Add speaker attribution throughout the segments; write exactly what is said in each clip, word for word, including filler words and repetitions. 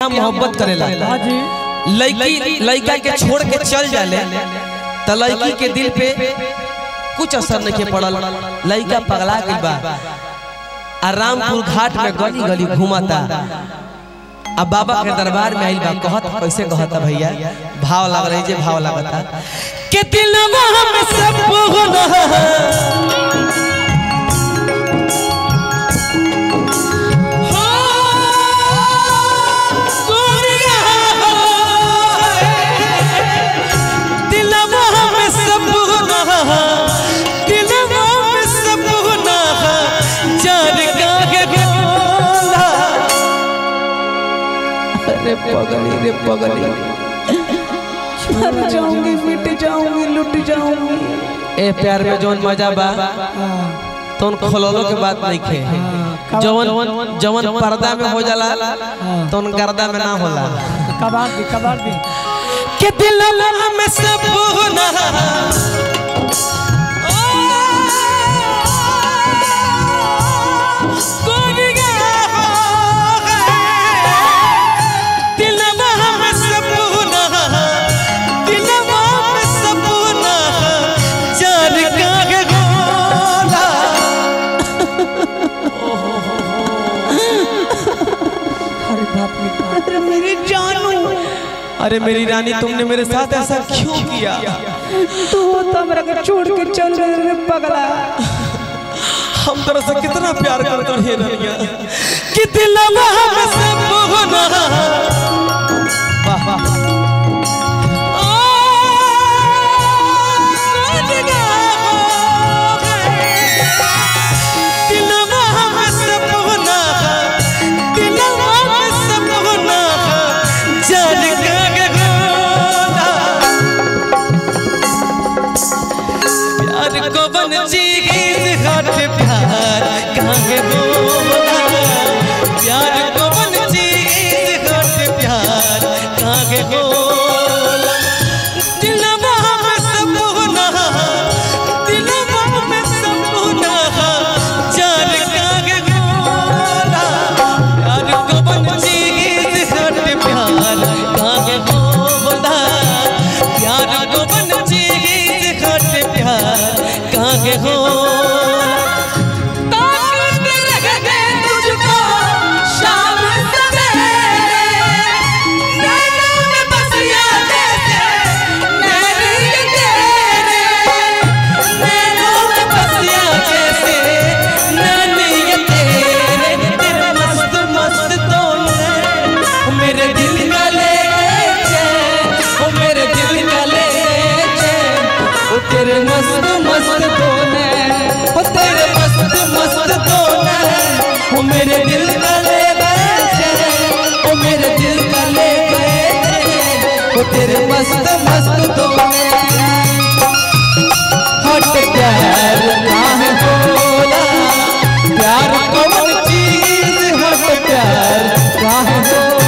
Speaker 1: यहाँ मोहब्बत करेला लड़की लड़का के छोड़ के चल जाले तो लड़की के दिल पे कुछ असर नहीं के पड़ल। लड़का पगला गई बा आ रामपुर घाट में गली गली घूमता। अब बाबा के दरबार में आइल बा कहत कैसे कहता भैया भाव लग रही जे भाव लगता के दिलवा में सब रे पगली रे पगली मर जाऊंगी मिट जाऊंगी लुट जाऊंगी। ए प्यार में जोन मजा बा तो उन खोलोलो के बात नहीं खे जवन जवन पर्दा में हो जाला तो उन गर्दा में ना होला।
Speaker 2: कबार दी कबार दी
Speaker 1: के दिलवा में सब होना
Speaker 2: अरे मेरी जानू
Speaker 1: अरे मेरी रानी तुमने मेरे साथ ऐसा क्यों किया?
Speaker 2: तू तो मेरा के छोड़ के चल गए रे पगला।
Speaker 1: हम तेरे से कितना प्यार करते हैं रानिया कि दिलवा में सब होना। वाह वाह तेरे मस्त मस्त तोने ओ तेरे मस्त मस्त तोने ओ मेरे दिल का ले गए ओ मेरे दिल का ले गए ओ तेरे मस्त मस्त तोने हट प्यार काहे बोला प्यार कौन चीज हट प्यार काहे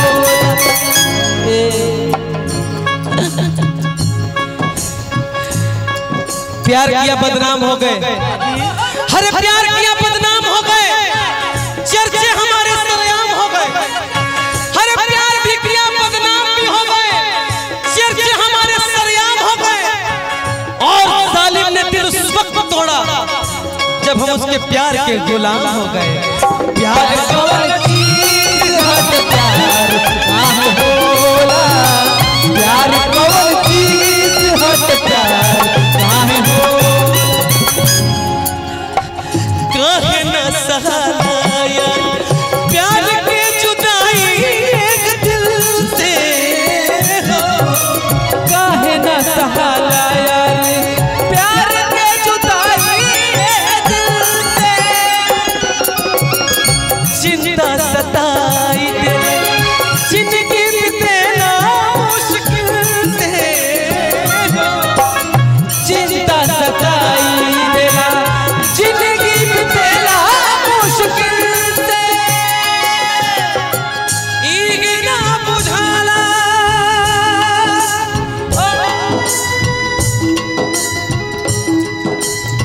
Speaker 1: प्यार किया बदनाम हो गए। हरे प्यार किया बदनाम हो गए चर्चे हमारे सरेआम हो गए। हरे प्यार भी किया बदनाम भी हो गए चर्चे हमारे सरेआम हो गए। और जालिम ने दिल उस वक्त तोड़ा जब हम उसके प्यार के गुलाम हो गए। प्यार कौन चीज हट प्यार काहे बोला प्यार कौन चीज हट प्यार काहे हो काहे न सहाया प्यार के जुदाई एक दिल से हो काहे न सहाया प्यार के जुदाई एक दिल से चिंता सताई दे जिंदगी बिताना मुश्किल से चिंता सताई देना जिंदगी बिताना मुश्किल से इगना बुझाला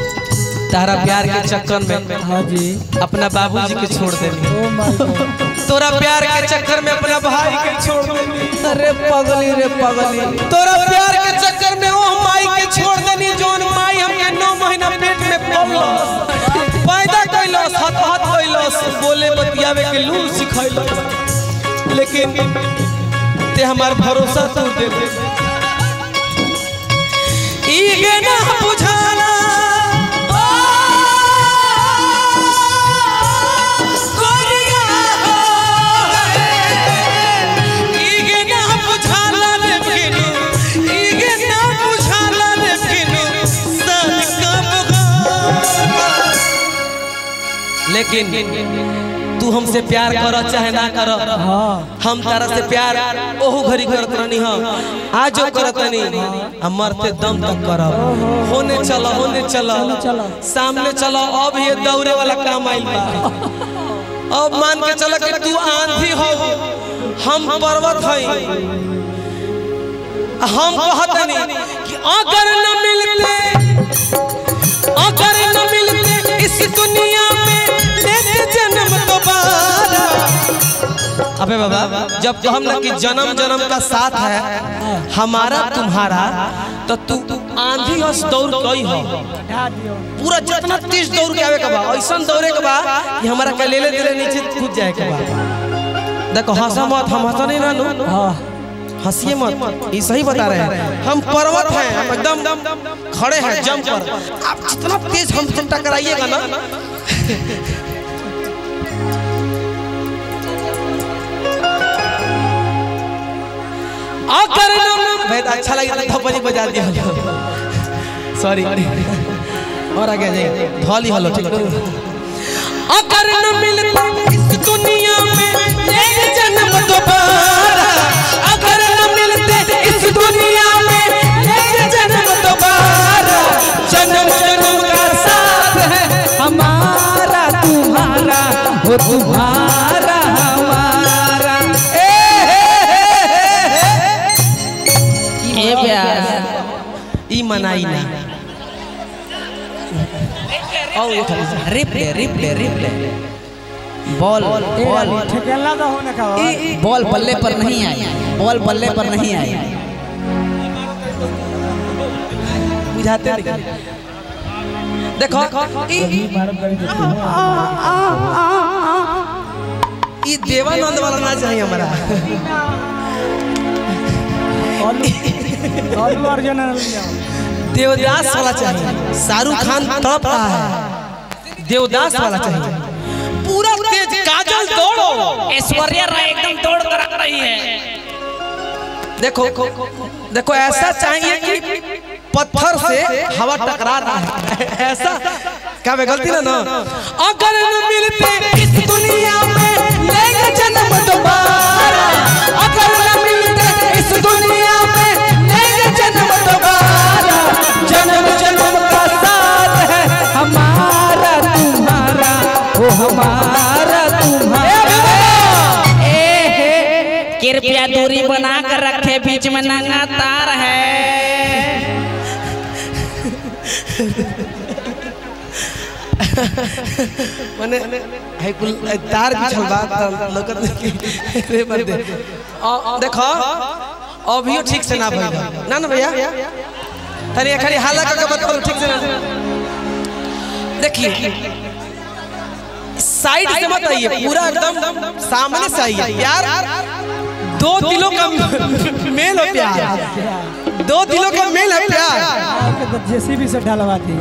Speaker 1: तारा प्यार के चक्कर में हाँ जी अपना बाबूजी के छोड़ देनी तोरा प्यार के चक्कर में अपना भाई के छोड़ देनी।
Speaker 2: अरे पगली रे पगली,
Speaker 1: तोरा प्यार के चक्कर में वो माई के छोड़ देनी जोन माई हमके नौ महीना पेट में पलस पैदा कैलस, हाथ हाथ कैलस, बोले बतियावे के लूल सिखैलस, लेकिन ते हमार भरोसा तोड़ दे। इगे ना बुझाला लेकिन तू हमसे प्यार कर चाहे ना कर, हम तारा से प्यार ओहू घड़ी करत रहनी हम, आज जो करत नहीं हम मरते दम तक करब। होने चलो होने चलो सामने चलो, अब ये दौड़े वाला काम आइल बा। अब मान के चलो कि तू आंधी हो, हम पर्वत हई। हम कहत नहीं कि अगर न मिलते अगर न मिलते इस दुनिया में जन्म दोबारा। अबे बाबा जब हम ना कि जन्म जन्म का साथ है हमारा तुम्हारा, तो तू आंधी हस दौड़ गई हो पूरा जितना तेज दौड़ के आवे के बा, ऐसा दौड़े के बा कि हमारा के ले ले ले नीचे कूद जाए के बा। देखो हंसा मत, हम हंसा नहीं ना, हंसिए मत, ये सही बता रहे हैं। हम पर्वत हैं, हम एकदम खड़े हैं जम पर। आप जितना तेज हमसे टकराइएगा ना अगर भाई अच्छा लगे तो थप्पड़ी बजा दिया, सॉरी और आगे जाइए, धौली हलो ठीक है। अगर न मिलता इस दुनिया में एक जन्म दोबारा, अगर न मिलते इस दुनिया में एक जन्म दोबारा, जन्म जन्म का साथ है
Speaker 2: हमारा तुम्हारा वो तुम्हारा हमारा। ए प्यार
Speaker 1: ई मनाई ना, आओ ये
Speaker 2: replay replay replay ball ball ठेकेला तो होने का बॉल बल्ले पर नहीं आई, बॉल बल्ले पर नहीं आई,
Speaker 1: बुझाते देखो ई देवानंद वाला ना चाहिए हमारा, देवदास वाला चाहिए। शाहरुख खान तड़प रहा है, देवदास वाला चाहिए। पूरा तेज काजल दौड़ो,
Speaker 2: ऐश्वर्या राय एकदम दौड़ कर रही है।
Speaker 1: देखो देखो ऐसा चाहिए कि पत्थर से हवा टकरा रहा है, ऐसा क्या वे गलती ना ना। अगर न मिलते इस दुनिया में लेंगे जन्म दोबारा, अगर न मिलते इस दुनिया में लेंगे जन्म दोबारा, जन्म जन्म का साथ है
Speaker 2: हमारा तुम्हारा वो हमारा तुम्हारा। कृपया दूरी बना कर रखे, बीच में नंगा तार है।
Speaker 1: माने है कुल तार बिछल बा लगत रे बंदे। देखो अभी ठीक से ना भइल ना ना भैया, तनी खाली हाला का बताओ ठीक से ना। देखिए साइड से मत आइए, पूरा एकदम सामने से आइए। यार दो दिलों का मेल है प्यार, दो दिलों का मेल है प्यार।
Speaker 2: जेसीबी से ढलवाती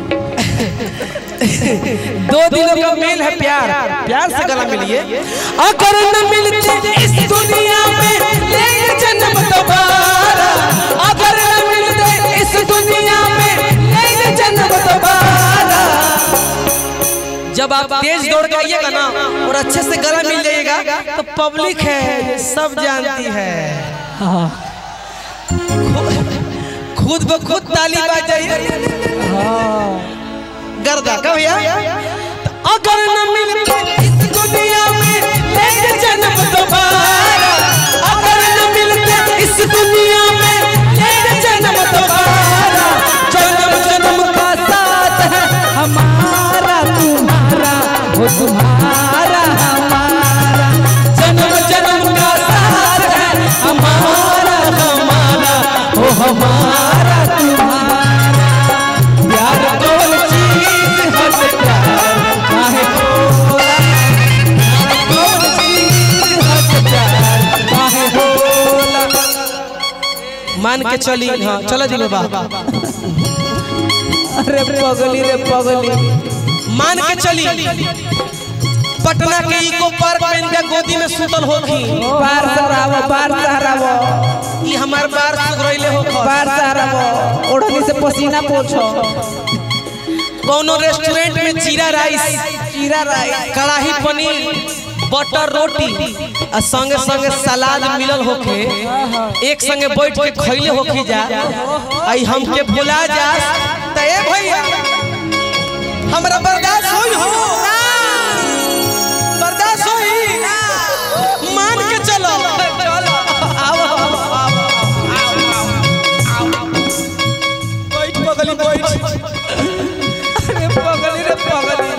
Speaker 1: दो दिलों का मेल है प्यार, प्यार से गला मिलिए। अगर न मिलते इस दुनिया में लेंगे जन्म दोबारा, अगर न मिलते इस दुनिया में लेंगे जन्म दोबारा। जब आप तेज दौड़ के आइएगा ना और अच्छे से गला मिल जाइएगा तो पब्लिक है सब जानती है, खुद ब खुद ताली बजाइए गर्दा का भैया। अगर न मिलते इस दुनिया में लेंगे जन्म दोबारा, अगर न मिलते इस दुनिया में लेंगे जन्म दोबारा, जन्म जन्म का साथ है
Speaker 2: हमारा तुम्हारा वो तुम्हारा हमारा, जन्म
Speaker 1: मान के चली हाँ चलो जी बाबा।
Speaker 2: अरे पगली रे पगली
Speaker 1: मान के चली पटना के इको पार्क में इनका गोदी में सुतल होखी।
Speaker 2: बार सहरावो बार सहरावो
Speaker 1: ई हमार बार सुगरैले हो
Speaker 2: बार सहरावो ओढ़नी से पसीना पोछो।
Speaker 1: कोनो रेस्टोरेंट में जीरा राइस
Speaker 2: जीरा राइस
Speaker 1: कड़ाही पनीर बटर रोटी और संगे संगे सलाद मिलल होके एक संगे बैठ के खैले होखी जा आई हमके भुला जा त ए भैया हमरा बर्दाश्त होई हो बर्दाश्त होई मान के चलो आओ बैठ पगली बैठ
Speaker 2: अरे पगली रे पगली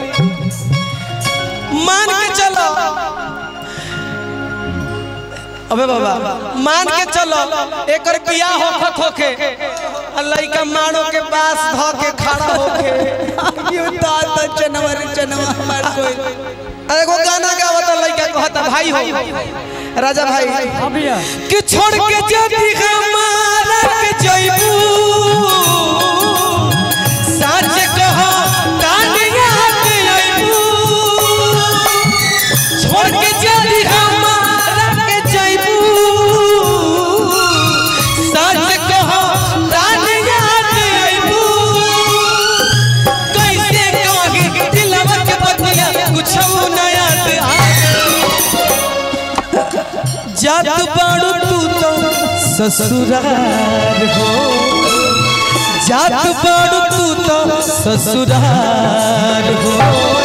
Speaker 1: मान के चलो अबे बाबा मान के चलो एकर किया होखत होके लइका मानो के पास ध के खड़ा होके
Speaker 2: यू तात जनवरी जनवरी हमार कोई
Speaker 1: अरे वो गाना गावत लइका कहता भाई हो राजा भाई
Speaker 2: अभिया
Speaker 1: कि छोड़ के जदी हमारा के जइबू सच कहो कानिया के आइबू छोड़ के जदी हमारा के जइबू सच कहो कानिया के आइबू कैसे कहे दिलवा के बतिया कुछ ना याद जात बाड़ू तू तो ससुराल हो जात बाड़ू तू तो ससुराल हो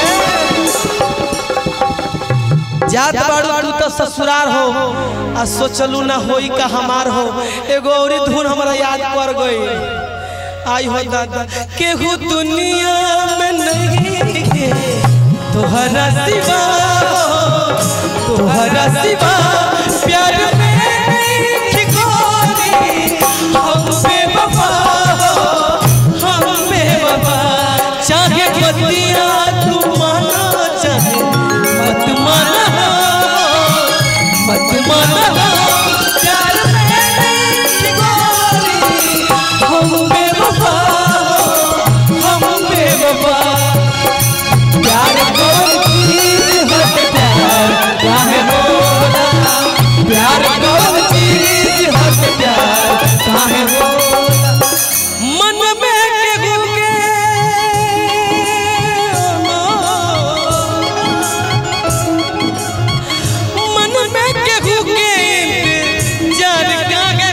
Speaker 1: जात बाड़ू तू तो ससुराल हो आ सोचलू ना होई का हमार हो एगो औरी धुन हमरा याद पड़ गई आई हो दादा केहू दुनिया में नहीं तोहरा सिवा तोहरा सिवा प्यार में ठिकोरी हम बेवफा हम बेवफा चाहे बतिया तू माना चाहे मत माना मत माना प्यार में ठिकोरी हम बेवफा हम बेवफा प्यार कौन चीज है प्यार काहे होला प्यार कौन चीज है प्यार काहे होला मन में केहू के मन में केहू के इंतजार काहे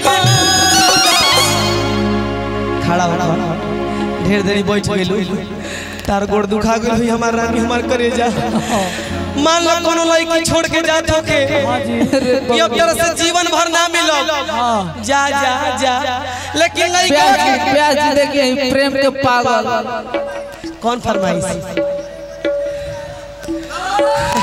Speaker 1: खड़ा हो ढेर देरी बैठ गेलू तार गोड़ दुखा गई हुई हमार रानी हमार करेजा मान लो कोनो लड़की छोड़ के जात होके कि अब तरह से जीवन भर ना मिलो जा जा जा लेकिन लड़का
Speaker 2: प्याज प्याज देखिए प्रेम के पागल
Speaker 1: कौन फरमाइश